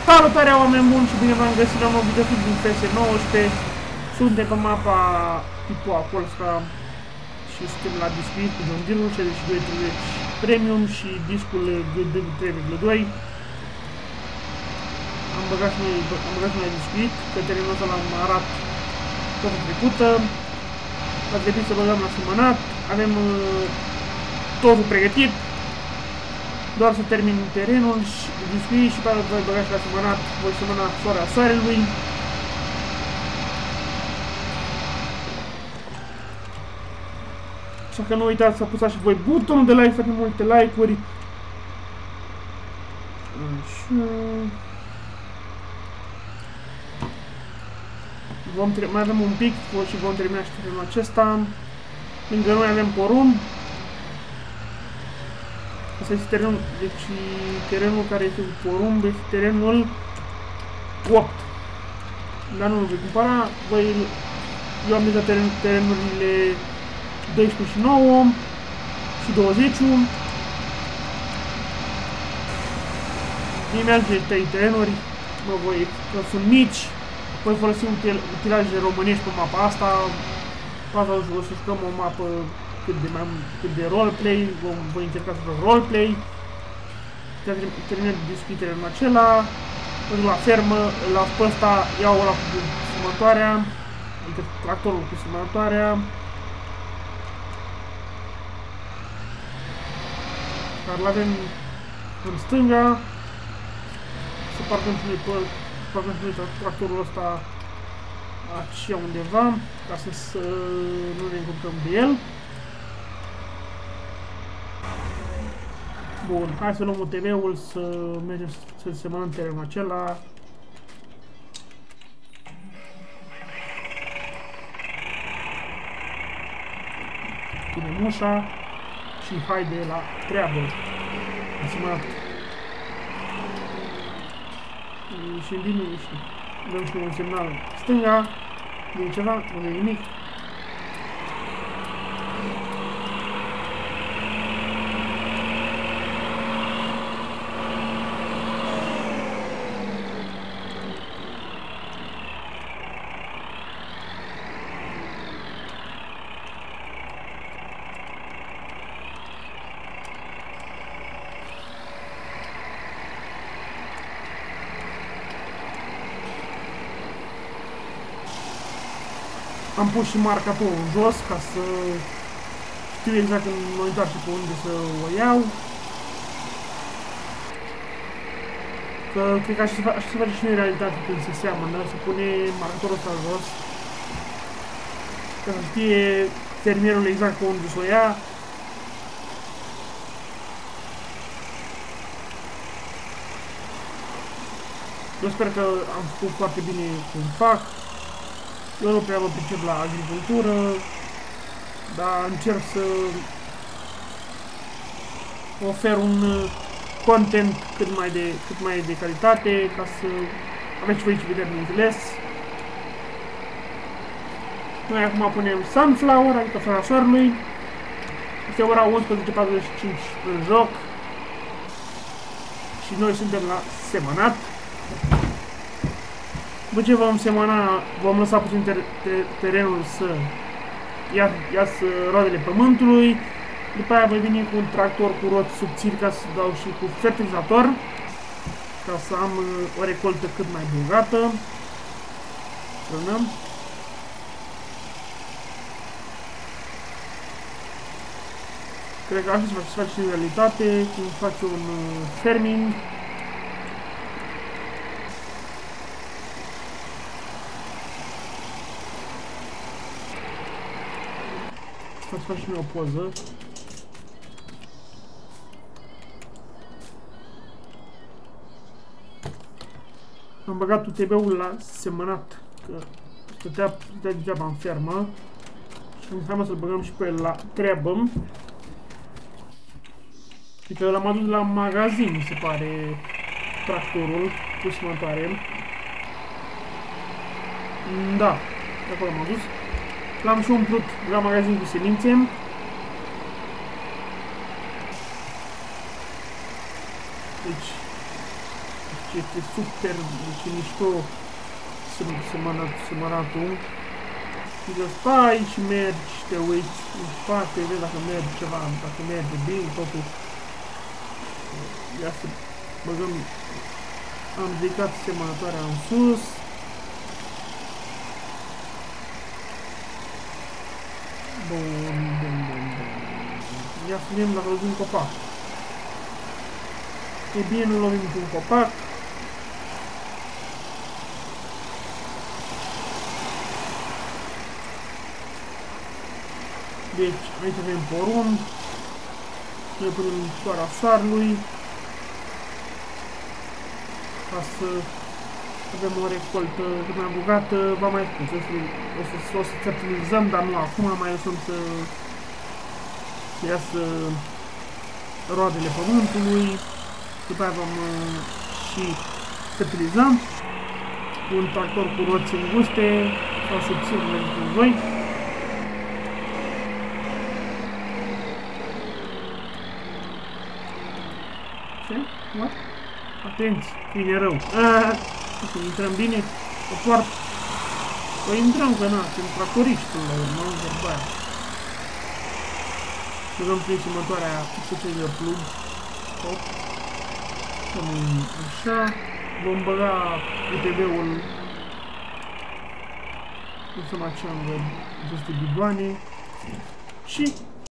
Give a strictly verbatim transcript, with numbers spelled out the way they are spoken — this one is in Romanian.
Salutare, oameni buni, și bine v-am găsit la un nou videoclip din F S nouăsprezece. Suntem pe mapa Pipoa Polska și suntem la discuit cu John Deere șaizeci și doi treizeci Premium și discul G D trei virgulă doi. Am băgat și noi, am băgat și noi la discuit, că terenul ăsta l-am arat toată trecută. Va trebui să băgăm la semănat, avem uh, totul pregătit. Doar să termin terenul și discui și pe aia voi băga și la semănat, voi semăna floarea soarelui. Așa că nu uitați să apăsați și voi butonul de like, foarte multe like-uri. Așa. Vom mai avem un pic și vom termina și terenul acesta. Lângă noi avem porumb. Asta este terenul, deci terenul care este cu porumb este terenul opt. Dar nu îl voi cumpăra, voi, eu am deja teren, terenurile doisprezece și nouă și douăzeci. Mie mi-alge trei terenuri, mă voi, că sunt mici, voi folosi util, utilaje românești pe mapa asta. Asta o să jucăm o mapă cât de, mai, cât de roleplay, vom, voi încerca să fac roleplay. Terminat discutele în acela, îl la fermă, la pe ăsta iau ăla cu sumătoarea, adică tractorul cu sumătoarea. Dar l-avem în stânga, să parcăm și noi, pe, parcăm și noi tractorul ăsta aici undeva, ca să, să nu ne încurcăm de el. Bun, hai să luăm U T V-ul, să mergem să semănăm terenul acela. Punem ușa și haide la treabă. Am semănat. Și bine, și dăm și un semnal stânga, nu e ceva, nu e nimic. Am pus și marcatorul jos ca să știu exact când mă întoarce pe unde să o iau. Că cred că așa se, așa se face și în realitate când se seamănă, se pune marcatorul ăsta jos. Ca să știe fermierul exact pe unde să o ia. Eu sper că am făcut foarte bine cum fac. Eu nu prea mă pricep la agricultură, dar încerc să ofer un content cât mai de, cât mai de calitate, ca să aveți și voi ce vedere, bineînțeles. Noi acum punem sunflower, adică floarea soarelui. Este ora unsprezece patruzeci și cinci în joc și noi suntem la semănat. După ce vom semăna, vom lăsa puțin ter ter terenul să ia, iasă roadele pământului. După aia voi veni cu un tractor cu roți subțiri ca să dau și cu fertilizator, ca să am o recoltă cât mai bogată. Frânăm. Cred că așa se face și în realitate, când faci un farming. Să fac și mie o poză. Am băgat U T V-ul la semănat, că stătea, stătea degeaba în fermă. Și am înseamnă să-l băgăm și pe el la treabă. Adică l-am adus la magazin, mi se pare, tractorul cu semănătoare. Da, de acolo am adus. L-am și umplut la magazin cu semințe. Deci, este super și mișto semănatul. Și de stai și mergi și te uiți în spate, vezi dacă merge ceva, dacă merge bine, totul. Ia să băgăm, am ridicat semănătoarea în sus. Bun, bun, bun, bun. Ia să vedem dacă lovim copac. E bine, nu lovim niciun copac. Deci, aici avem porumb. Noi punem soara soarelui. Ca să avem o recoltă cât mai bogată. V-am mai spus, o să, o să, o să fertilizăm, dar nu acum, mai lăsăm să, să iasă roadele pământului. După aia vom uh, și fertilizăm cu un tractor cu roți înguste sau subțiri pentru voi. Ce? What? Atenți, vine rău. Aaaa, să intrăm bine, o poartă. O intrăm, că na, sunt tractoriști până la urmă, nu vorba aia. Băgăm prin sumătoarea fixățării de plug. Hop. Așa. Vom băga U T B-ul. Lăsăm așa în aceste bidoane. Și